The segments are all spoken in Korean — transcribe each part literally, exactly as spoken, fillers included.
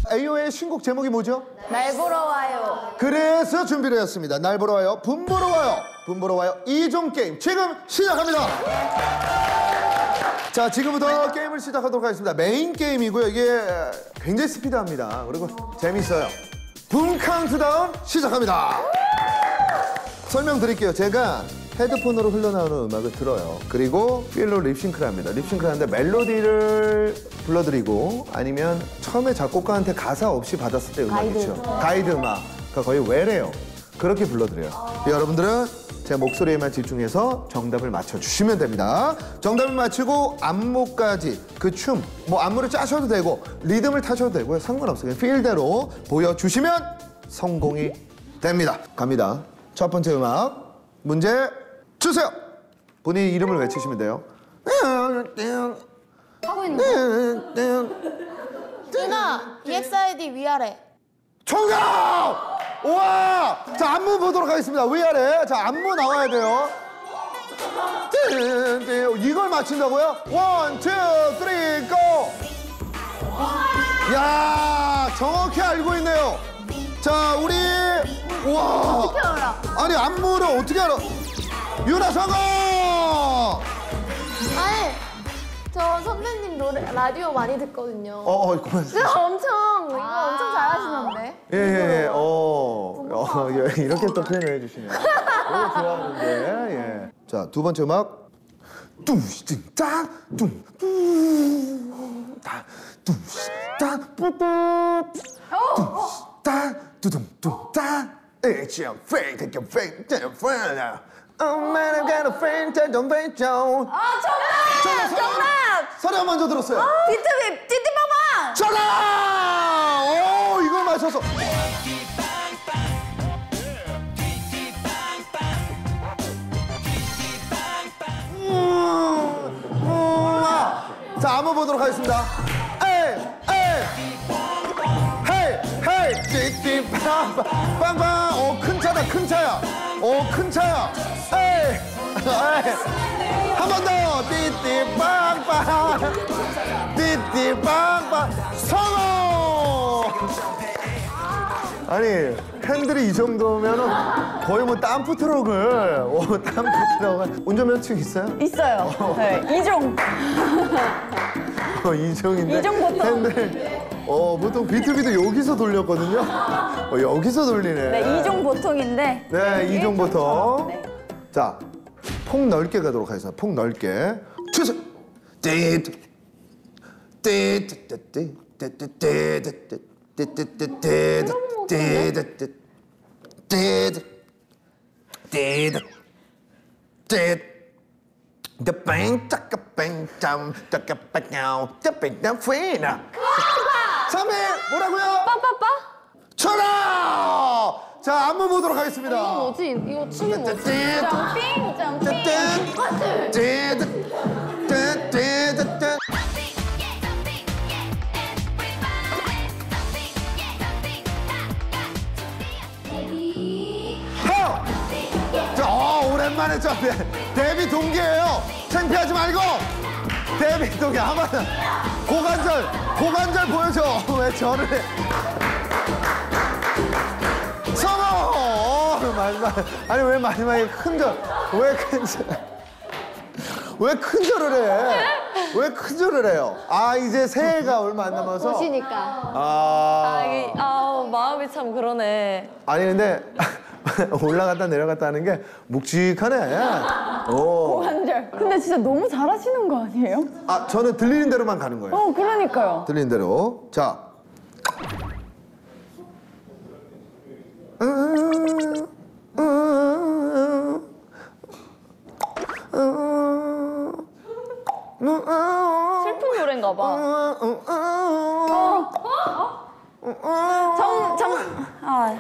에이오의 신곡 제목이 뭐죠? 날 보러 와요. 그래서 준비를 했습니다. 날 보러 와요. 분 보러 와요. 분 보러 와요. 이종 게임 지금 시작합니다. 자, 지금부터 게임을 시작하도록 하겠습니다. 메인 게임이고요. 이게 굉장히 스피드합니다. 그리고 재밌어요. 분 카운트다운 시작합니다. 설명드릴게요. 제가 헤드폰으로 흘러나오는 음악을 들어요. 그리고 필로 립싱크를 합니다. 립싱크를 하는데 멜로디를 불러드리고 아니면 처음에 작곡가한테 가사 없이 받았을 때 음악 있죠. 가이드 음악. 그러니까 거의 외래요. 그렇게 불러드려요. 여러분들은 제 목소리에만 집중해서 정답을 맞춰주시면 됩니다. 정답을 맞추고 안무까지 그 춤, 뭐 안무를 짜셔도 되고 리듬을 타셔도 되고요. 상관없어요. 필대로 보여주시면 성공이 됩니다. 갑니다. 첫 번째 음악 문제 주세요. 본인 이름을 외치시면 돼요. 하고 있는 거. 누나, 이엑스아이디 위아래. 정답! 우와! 자, 안무 보도록 하겠습니다. 위아래. 자, 안무 나와야 돼요. 이걸 맞춘다고요? 원, 투, 쓰리, 고! 야, 정확히 알고 있네요. 자, 우리 우와. 어떻게 알아? 아니, 안무를 어떻게 알아? 유나 성공! 아니, 저 선배님 노래 라디오 많이 듣거든요. 어, 어, 고맙습니다. 진짜 엄청 이거 엄청 잘하시는데. 예, 예, 어, 어, 예, 이렇게 또 표현을 해주시네요. 너무 좋아하는데, 예. 자, 두 번째 음악. 뚱뚱 딱, 뚱, 뚱, 딱, 뚱, 딱, 뿌뿌, 뚱, 딱, 두둥, 뚱, 딱. It's your fake, take your fake, take your friend. Oh man, I'm gonna faint, I don't faint, Joe. 아, 정답! 정답! 사람 먼저 들었어요. 비트비, 띠띠빵빵! 정답! 오, 이걸 맞춰서. 자, 한번 보도록 하겠습니다. 에이, 에이, 헤이, 헤이, 띠띠빵빵, 빵빵. 오, 큰 차다, 큰 차야. 오, 큰 차야. 에이, 에이. 한 번 더. 띠띠빵빵, 띠띠빵빵. 성공! 아니, 팬들이 이 정도면은 거의 뭐 덤프 트럭을, 오, 덤프 트럭을. 운전면허증 있어요? 있어요. 네, 이종. 어, 이종인데. 이종 보통. 팬들, 어, 보통 비투비도 여기서 돌렸거든요. 어, 여기서 돌리네. 네, 이종 보통인데. 네, 이종 보통. 네. 자, 폭 넓게 가도록 하겠습니다. 폭 넓게. 주세요. 띠드, 띠드, 띠드, 띠드, 띠드, 띠드, 띠드, 띠드, 띠드, 띠드, 띠드. The bang, taka bang, down, taka bang, down, the bang, down, free now. 삼 일 뭐라고요? 빠빠빠? 철아! 자, 안무 보도록 하겠습니다. 이거 뭐지? 이거 춤이 뭐지? 띠드, 점핑, 점핑. 띠드, 띠드, 띠드, 띠드. 자, 어, 오랜만에 저 데뷔 동기예요. 창피하지 말고. 데뷔 동기 한번 고관절, 고관절 보여줘. 왜 저를 해? 성공! 어, 마지막. 아니 왜 마지막에 큰 절? 왜 큰 절? 왜 큰 절을 해? 왜 큰 절을 해요? 아, 이제 새해가 얼마 안 남아서. 보시니까. 아, 아, 이게, 아, 마음이 참 그러네. 아니 근데 올라갔다 내려갔다 하는 게 묵직하네. 오. 한절. 근데 진짜 너무 잘하시는 거 아니에요? 아, 저는 들리는 대로만 가는 거예요. 어, 그러니까요. 들리는 대로. 자. 슬픈 노래인가 봐. 정, 정, 아.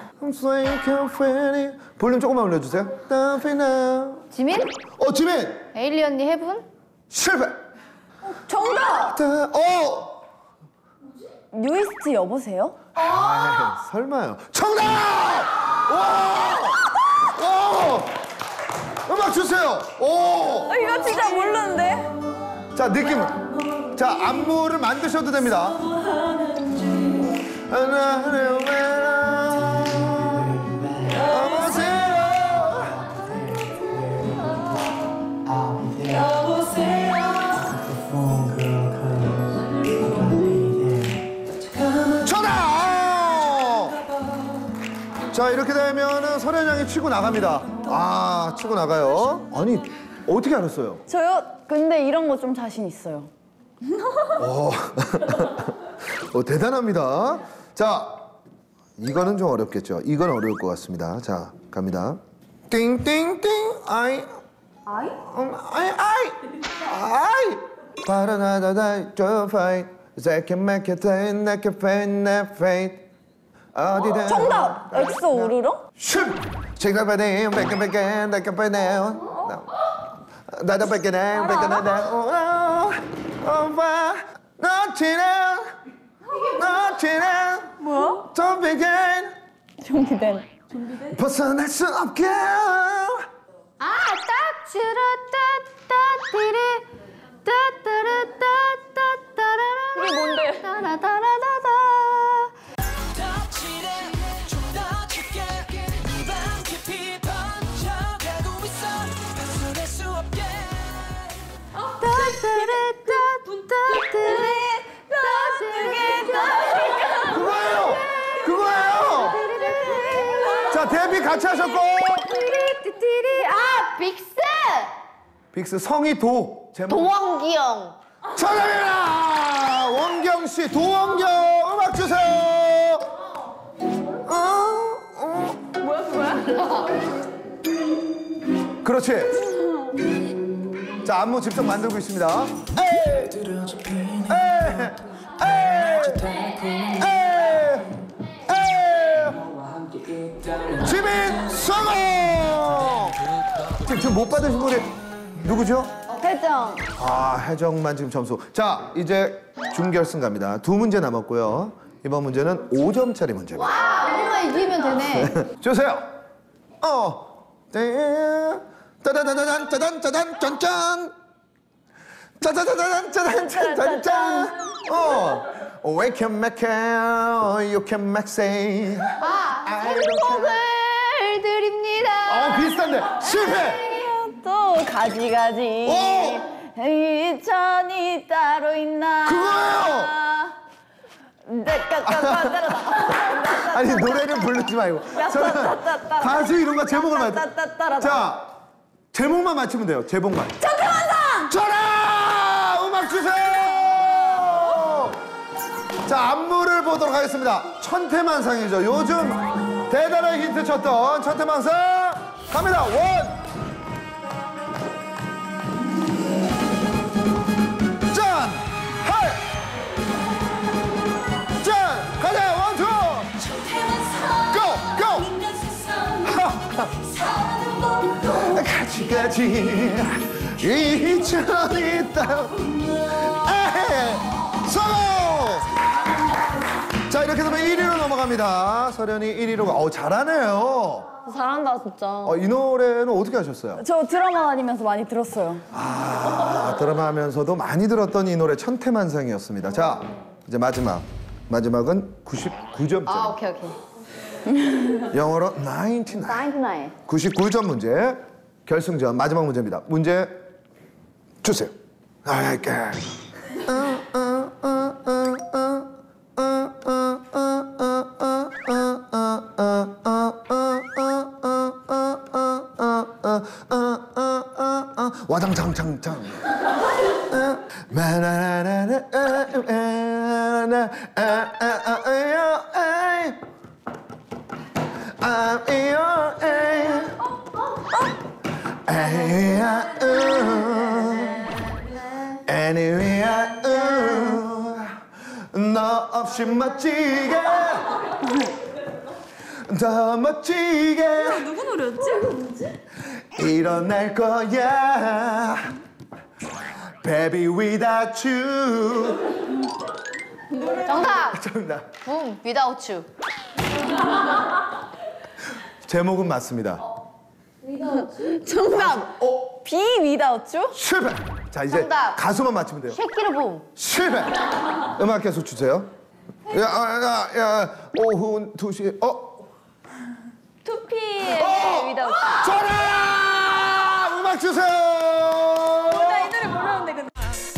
볼륨 조금만 올려주세요. 지민? 어, 지민! 에일리 언니 해분? 실패! 정답! 어! 뉴이스트 여보세요? 아, 설마요. 정답! 와! 오! 음악 주세요. 오! 아, 이거 진짜 모르는데? 자, 느낌. 자, 안무를 만드셔도 됩니다. 나를 왜 자, 이렇게 되면은 설현 양이 치고 나갑니다. 아, 치고 나가요. 아니, 어떻게 알았어요? 저요? 근데 이런 거 좀 자신 있어요. 어, 어, 대단합니다. 자, 이거는 좀 어렵겠죠. 이건 어려울 것 같습니다. 자, 갑니다. 띵띵띵 아이 아이 음, 아이 아이 아이 바라나다다 저파이 새끼맥혀테 내게 내 페이트 어디든 정답! 엑소 우르렁? 슛! 징글베디 베껴베껴 베껴베껴 나도 베껴내 베껴내 오빠 너치네 너치네 뭐야? Don't begin 좀비된. 벗어날 수 없게 아, 딱 쭈르따따띠리 따따라따따따라라. 그게 뭔데? 따라따라따다. 그거예요! 그거예요! 자, 데뷔 같이 하셨고 아, 빅스! 빅스 성이 도 제목 도원기 형. 정답입니다! 원경 씨, 도원경 음악 주세요. 어, 어. 뭐야 그거야? 그렇지. 자, 안무 직접 만들고 있습니다. 에이, 에이, 에이, 에이, 에이. 지민 성공! 지금, 지금 못 받으신 분이 누구죠? 회정. 아, 혜정만 지금 점수. 자, 이제 준결승 갑니다. 두 문제 남았고요. 이번 문제는 오 점짜리 문제입니다. 이거만 이기면 되네. 주세요. 어. 땡. 따다다다단 짜단 짜단 짠짠. 짜자자자단 짜단 짜단 짠. 어. We can make it, you can make say. 아, I don't 행복을 드립니다. 어, 비슷한데. 실패. 또 가지가지. 오! 이천이 따로 있나? 그거예요! 그거예요! 아니, 노래를 부르지 말고. 저는 가수 이름과 제목을 맞춰. 자, 제목만 맞히면 돼요. 제목만. 천태만상! 전화! 음악 주세요! 자, 안무를 보도록 하겠습니다. 천태만상이죠. 요즘 대단한 힌트 쳤던 천태만상 갑니다. 원! 짠! 할! 짠! 가자! 원, 투! 고! 고! 가지가지 이천이 있다. 에헤! 성공! 자, 이렇게 되면 일 위로 넘어갑니다. 설현이 일 위로 가. 어, 잘하네요. 잘한다 진짜. 어, 이 노래는 어떻게 하셨어요? 저 드라마 다니면서 많이 들었어요. 아, 드라마 하면서도 많이 들었던 이 노래 천태만상이었습니다. 자, 이제 마지막. 마지막은 구십구 점짜리. 아, 오케이, 오케이. 영어로 구십구. 나인티나인. 구십구 점 문제. 결승전 마지막 문제입니다. 문제 주세요. 아, 이렇게. 와장창창창. I'm your aim. Anyway, 너 없이 멋지게 더 멋지게 누구 노래였지? 일어날 거야 Baby without you. 정답! 정답. 붐, without you. 제목은 맞습니다. 정답! 어? 비 without you? 실패. 자, 이제 정답. 가수만 맞추면 돼요. 쉐키르 붐. 실패. 음악 계속 주세요. 야, 야, 야, 오후 두 시, 어? 투피엠의 어! 위다우트. 전화! 음악 주세요! 나 이 노래 모르는데 근데.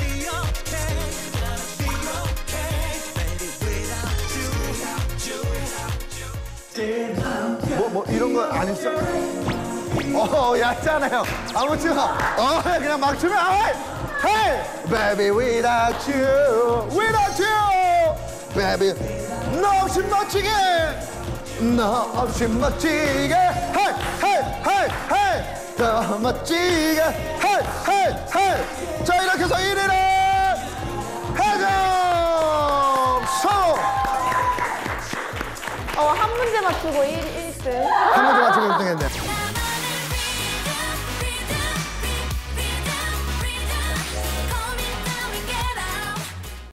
뭐, 뭐, 이런 거 안 했어? 어, 얕잖아요. 아무튼, 어, 그냥 막 추면, hey! Hey! Baby, without you, without you! Baby, 너 없이 멋지게! 너 없이 멋지게! Hey! Hey! Hey! Hey! 더 멋지게! Hey! Hey! Hey! 자, 이렇게 해서 일 위는 해적 서로! 어, 한 문제 맞추고 일 등. 한 문제 맞추고 일 등 했네.